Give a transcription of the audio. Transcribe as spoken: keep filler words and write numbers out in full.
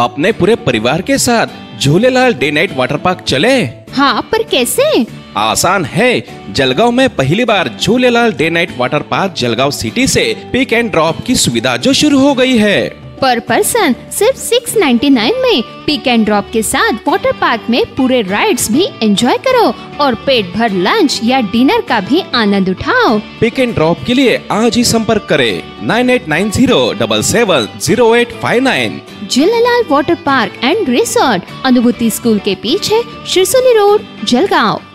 अपने पूरे परिवार के साथ Jhulelal day night water park चले? हाँ, पर कैसे? आसान है। जलगांव में पहली बार Jhulelal day night water park Jalgaon city से पिक एंड ड्रॉप की सुविधा जो शुरू हो गई है। पर पर्सन सिर्फ छह सौ निन्यानवे में पिक एंड ड्रॉप के साथ वाटर पार्क में पूरे राइड्स भी एंजॉय करो और पेट भर लंच या डिनर का भी आनंद उठाओ। पिक एंड ड्रॉप के लिए आज ही संपर्क करें nine eight nine zero seven seven zero eight five nine. Jhulelal water park and resort, Anubhuti school के पीछे, शिरसोली रोड, जलगांव।